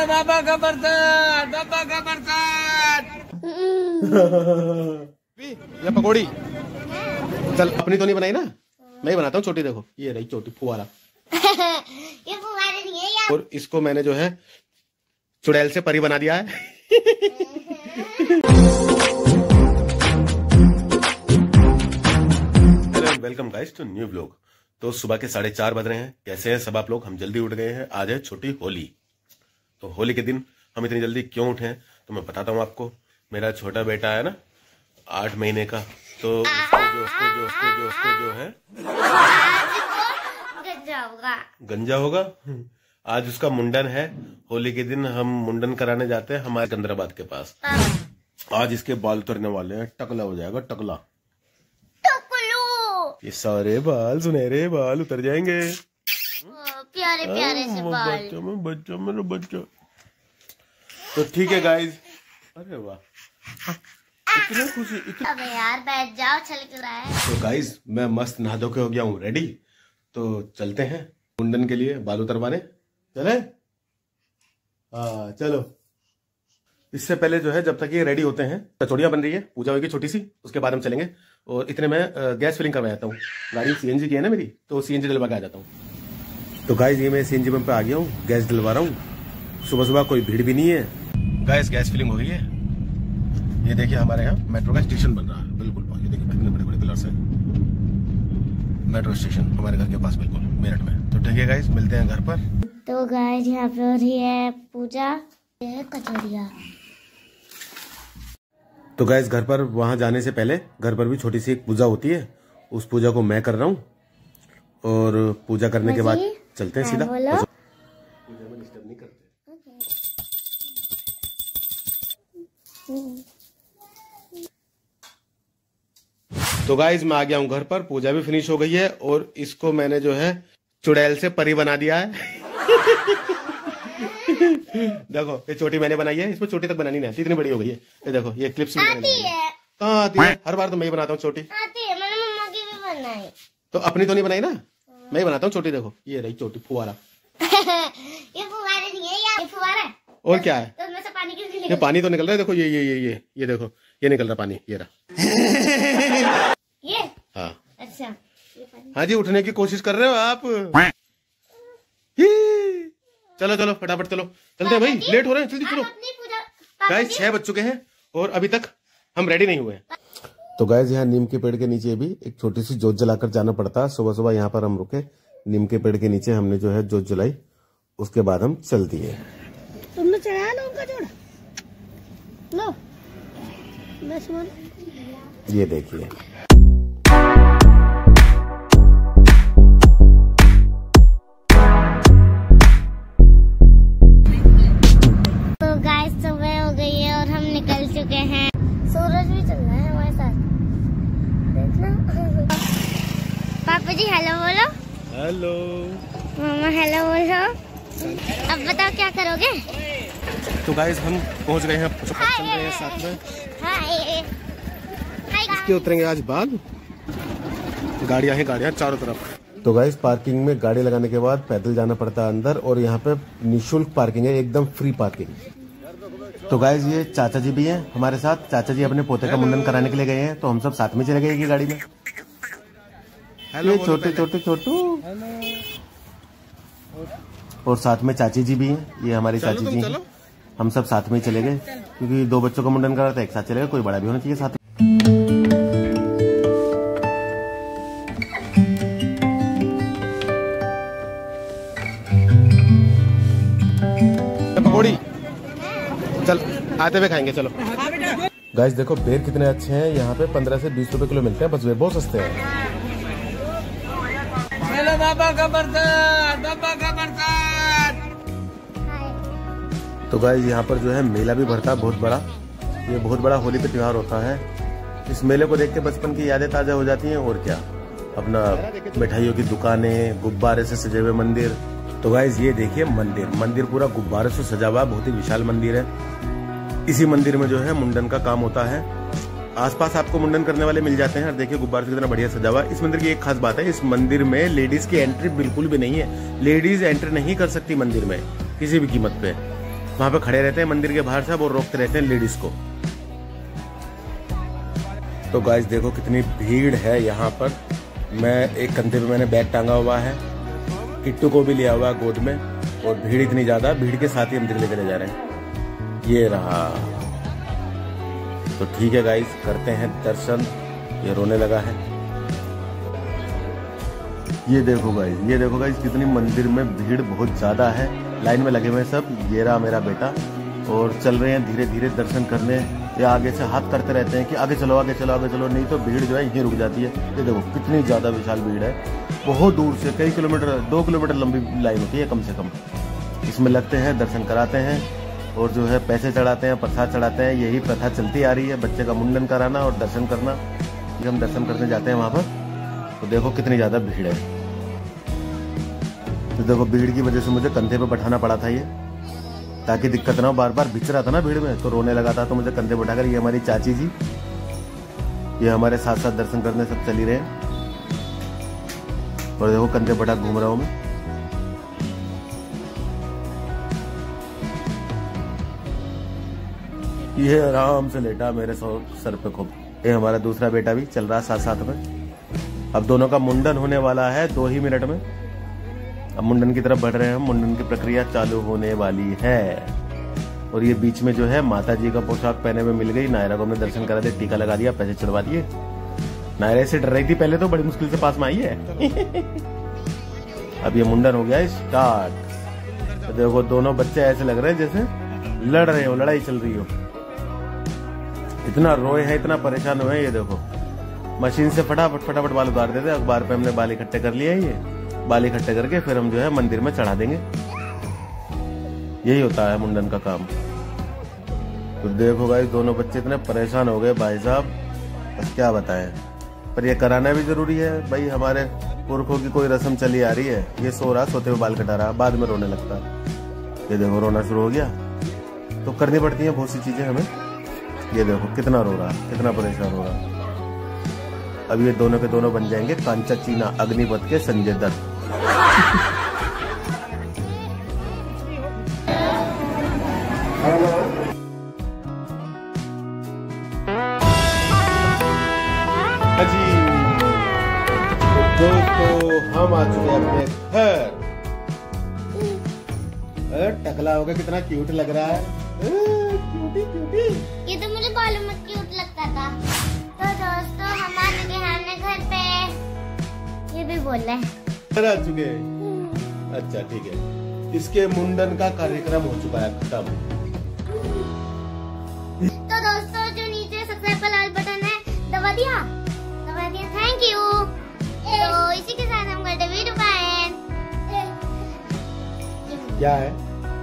बाबा का बरसात, बाबा का बरसात। ये पकौड़ी चल अपनी तो नहीं बनाई ना, मैं ही बनाता हूँ। छोटी देखो, ये रही छोटी फुवारा। ये फुवारे नहीं है यार। और इसको मैंने जो है चुड़ैल से परी बना दिया है। Hello welcome guys to new vlog. तो सुबह के 4:30 बज रहे हैं। कैसे हैं सब आप लोग? हम जल्दी उठ गए हैं। आज है छोटी होली। तो होली के दिन हम इतनी जल्दी क्यों उठे हैं तो मैं बताता हूँ आपको। मेरा छोटा बेटा है ना 8 महीने का, तो उसको जो है गंजा होगा। आज उसका मुंडन है। होली के दिन हम मुंडन कराने जाते हैं हमारे सिकंदराबाद के पास। आज इसके बाल उतरने वाले हैं, टकला हो जाएगा टकला। ये सारे बाल सुनहरे बाल उतर जाएंगे। प्यारे प्यारे से बाल। बच्चा मेरा बच्चा। तो ठीक है गाइज। अरे वाह, इतना खुशी इतना। अबे यार बैठ जाओ, चल के रहा है। तो गाइज मैं मस्त नहा धो के हो गया हूँ रेडी। तो चलते हैं मुंडन के लिए बाल उतरवाने। चले? हाँ चलो। इससे पहले जो है जब तक ये रेडी होते हैं, कचौड़ियाँ बन रही है, पूजा होगी छोटी सी, उसके बाद हम चलेंगे। और इतने में गैस फिलिंग करवा जाता हूँ। गाड़ी सीएनजी की है ना मेरी, तो सीएनजी डलवा के आ जाता हूँ। तो गाइज ये मैं सीएनजी पंप पे आ गया हूँ, गैस डलवा रहा हूँ। सुबह सुबह कोई भीड़ भी नहीं है। गैस फिलिंग हो गई है। ये देखिए हमारे यहाँ मेट्रो का स्टेशन बन रहा है बिल्कुल। ये देखिए कितने बड़े बड़े पिलर्स है। मेट्रो स्टेशन हमारे घर के पास बिल्कुल मेरठ में। तो ठीक है गाइज, मिलते हैं घर पर। तो गाइस यहाँ पे हो रही है पूजा, ये है कचौड़िया। तो गाइस घर पर वहां जाने से पहले घर पर भी छोटी सी एक पूजा होती है। उस पूजा को मैं कर रहा हूँ और पूजा करने के बाद चलते हैं सीधा। पूजा में डिस्टर्ब नहीं करते। तो गाइस मैं आ गया हूँ घर पर। पूजा भी फिनिश हो गई है और इसको मैंने जो है चुड़ैल से परी बना दिया है। देखो ये चोटी मैंने बनाई है। इसमें चोटी तक बनानी नहीं आती, इतनी बड़ी हो गई है। ये देखो ये क्लिप्स आती है। कहाँ आती है? हर बार तो मैं ही बनाता हूँ चोटी। आती है, मैंने मम्मा की भी बनाई। तो अपनी तो नहीं बनाई ना, मैं ही बनाता हूँ चोटी। देखो ये रही चोटी फुवारा। ये फुवारे नहीं है यार, ये फुवारा है। और क्या है? तो उसमें से पानी क्यों निकल? ये पानी तो निकल रहा है। देखो ये देखो ये निकल रहा पानी, ये रहा। ये हाँ अच्छा। हाँ जी, उठने की कोशिश कर रहे हो आप। चलो चलो फटाफट चलो, चलते हैं भाई, लेट हो रहे हैं, जल्दी चलो। गाइस 6 बज चुके हैं और अभी तक हम रेडी नहीं हुए। तो गाइस यहाँ नीम के पेड़ के नीचे भी एक छोटी सी जोत जलाकर जाना पड़ता है। सुबह सुबह यहाँ पर हम रुके, नीम के पेड़ के नीचे हमने जो है जोत जलाई, उसके बाद हम चल दिए। तुमने चढ़ाया ना उनका जोड़ा? लो बस ये देखिए। तो गाइस सुबह हो गई है और हम निकल चुके हैं। सूरज भी चल रहा है हमारे साथ, देखना। पापा जी हेलो बोलो। हेलो मामा हेलो बोलो। अब बताओ क्या करोगे? तो गाइस हम पहुंच गए हैं, चल रहे हैं साथ में। हाय इसके उतरेंगे आज बाल। गाड़ियां हैं, गाड़ियां चारों तरफ। तो गाइस पार्किंग में गाड़ी लगाने के बाद पैदल जाना पड़ता है अंदर, और यहाँ पे निःशुल्क पार्किंग है, एकदम फ्री पार्किंग। तो गाइस ये चाचा जी भी हैं हमारे साथ। चाचा जी अपने पोते का मुंडन कराने के लिए गए हैं, तो हम सब साथ में चले गए की गाड़ी में। हेलो छोटे छोटे छोटू। और साथ में चाची जी भी हैं, ये हमारी चाची जी हैं। हम सब साथ में ही चले गए क्योंकि 2 बच्चों का मुंडन करा था, एक साथ चले गए। कोई बड़ा भी होना चाहिए साथ में। पकौड़ी चल आते हुए खाएंगे, चलो। गाइस देखो बेर कितने अच्छे हैं। यहाँ पे 15 से 20 रुपए किलो मिलते हैं बस। बेर बहुत सस्ते हैं। बाबा का बरसात, बाबा का बरसात। तो गाइस यहाँ पर जो है मेला भी भरता है बहुत बड़ा। ये बहुत बड़ा होली का त्योहार होता है। इस मेले को देख के बचपन की यादें ताजा हो जाती हैं। और क्या, अपना मिठाइयों की दुकानें, गुब्बारे से सजे हुए मंदिर। तो गाइस ये देखिए मंदिर पूरा गुब्बारे से सजा हुआ, बहुत ही विशाल मंदिर है। इसी मंदिर में जो है मुंडन का काम होता है। आसपास आपको मुंडन करने वाले मिल जाते हैं। और देखिए गुब्बारे से कितना बढ़िया सजा हुआ। इस मंदिर की एक खास बात है, इस मंदिर में लेडीज की एंट्री बिल्कुल भी नहीं है। लेडीज एंट्री नहीं कर सकती मंदिर में किसी भी कीमत पे। वहां पे खड़े रहते हैं मंदिर के बाहर से, वो रोकते रहते हैं लेडीज को। तो गाइस देखो कितनी भीड़ है यहाँ पर। मैं एक कंधे पे मैंने बैग टांगा हुआ है, किट्टू को भी लिया हुआ है गोद में, और भीड़ इतनी ज्यादा, भीड़ के साथ ही हम दिल्ली चले जा रहे हैं। ये रहा। तो ठीक है गाइस, करते हैं दर्शन। ये रोने लगा है। ये देखो गाइस कितनी मंदिर में भीड़ बहुत ज्यादा है। लाइन में लगे हुए हैं सब। ये रहा मेरा बेटा, और चल रहे हैं धीरे धीरे दर्शन करने। या आगे से हाथ करते रहते हैं कि आगे चलो आगे चलो आगे चलो, नहीं तो भीड़ जो है यहीं रुक जाती है। ये देखो कितनी ज्यादा विशाल भीड़ है। बहुत दूर से कई किलोमीटर, 2 किलोमीटर लंबी लाइन होती है कम से कम। इसमें लगते हैं, दर्शन कराते हैं, और जो है पैसे चढ़ाते हैं, प्रसाद चढ़ाते हैं। यही प्रथा चलती आ रही है, बच्चे का मुंडन कराना और दर्शन करना। जब हम दर्शन करने जाते हैं वहां पर, तो देखो कितनी ज्यादा भीड़ है। तो देखो भीड़ की वजह से मुझे कंधे पे बैठाना पड़ा था, ये ताकि दिक्कत ना हो। बार बार बिच रहा था ना भीड़ में, तो रोने लगा था, तो मुझे कंधे बैठाकर। ये हमारी चाची जी, ये हमारे साथ साथ दर्शन करने सब चली रहे हैं। और देखो कंधे बैठा घूम रहा हूं मैं। ये आराम से लेटा मेरे सर पे खूब। ये हमारा दूसरा बेटा भी चल रहा साथ साथ में। अब दोनों का मुंडन होने वाला है 2 ही मिनट में। अब मुंडन की तरफ बढ़ रहे हैं हम। मुंडन की प्रक्रिया चालू होने वाली है। और ये बीच में जो है माता जी का पोशाक पहने में मिल गई। नायरा को हमने दर्शन करा दिया, टीका लगा दिया, पैसे चढ़वा दिए। नायरा से डर रही थी पहले, तो बड़ी मुश्किल से पास में आई है। अब ये मुंडन हो गया स्टार्ट। तो देखो दोनों बच्चे ऐसे लग रहे हैं जैसे लड़ रहे हो, लड़ाई चल रही हो। इतना रोए हैं, इतना परेशान हुए हैं। ये देखो मशीन से फटाफट बाल उतार देते। अखबार पे हमने बाल इकट्ठे कर लिए। ये बाल इकट्ठे करके फिर हम जो है मंदिर में चढ़ा देंगे। यही होता है मुंडन का काम। तो देखो भाई दोनों बच्चे इतने परेशान हो गए भाई साहब, बस क्या बताएं। पर ये कराना भी जरूरी है भाई, हमारे पुरखों की कोई रस्म चली आ रही है। ये सो रहा, सोते हुए बाल कटा रहा, बाद में रोने लगता है। ये देखो रोना शुरू हो गया। तो करनी पड़ती है बहुत सी चीजें हमें। ये देखो कितना रो रहा, कितना परेशान हो रहा। अब ये दोनों के दोनों बन जाएंगे कांचा चीना अग्निपथ के संजय दत्त। दोस्तों हम आ चुके अपने घर। टकला होगा, कितना क्यूट लग रहा है। Cutie cutie. ये तो मुझे बालों में क्यूट लगता था। तो दोस्तों हम आ चुके हैं अपने घर पे। ये भी बोल रहे हैं आ चुके। अच्छा ठीक है, इसके मुंडन का कार्यक्रम हो चुका है खत्म। तो दोस्तों जो नीचे सब्सक्राइब का लाल बटन है दबा दिया। Thank you. तो इसी के साथ हम करते वीडियो का एंड। क्या है?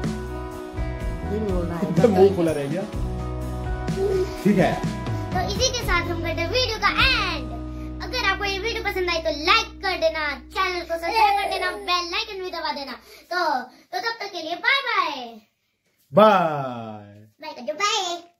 मुंह खुला रह गया। ठीक है, तो इसी के साथ हम करते वीडियो का एंड। अगर आपको ये वीडियो पसंद आई तो लाइक कर देना, चैनल को सब्सक्राइब कर देना, बेल आइकन भी दबा देना। तो तब तक के लिए बाय बाय। बाय। बाय।